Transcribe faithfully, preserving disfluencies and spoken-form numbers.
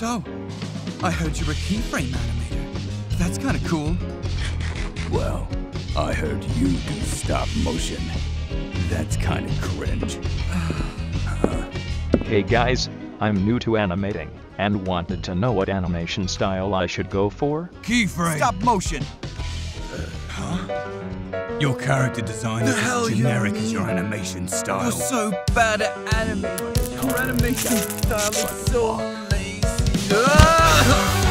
So, I heard you're a keyframe animator. That's kind of cool. Well, I heard you do stop motion. That's kind of cringe. Hey guys, I'm new to animating and wanted to know what animation style I should go for. Keyframe. Stop motion. Uh, huh? Your character design is as generic as your animation style. You're so bad at animating. Your animation style is so lazy. Ah!